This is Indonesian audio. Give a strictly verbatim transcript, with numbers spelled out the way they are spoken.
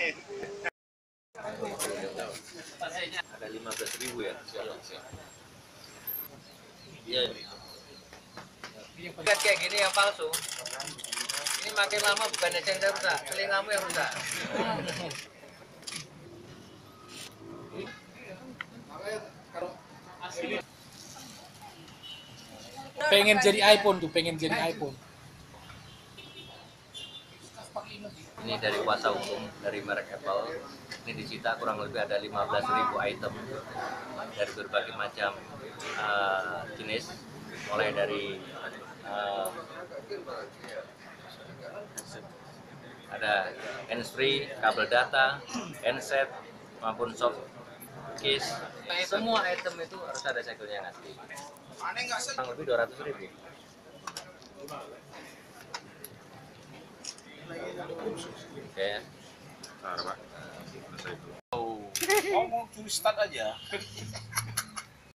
Ada lima belas ribu ya. Iya. Lihat kayak gini yang palsu. Ini makin lama bukan sensor rusak, telingamu yang rusak. Pengen jadi iPhone tuh, pengen jadi iPhone. Ini dari kuasa hukum dari merek Apple. Ini disita kurang lebih ada lima belas ribu item dari berbagai macam uh, jenis, mulai dari uh, ada handsfree, kabel data, handset, maupun soft case. Semua item itu harus ada segelnya asli. Kurang lebih dua ratus ribu. Oke. Nah, Pak. Oh, mau curi start aja.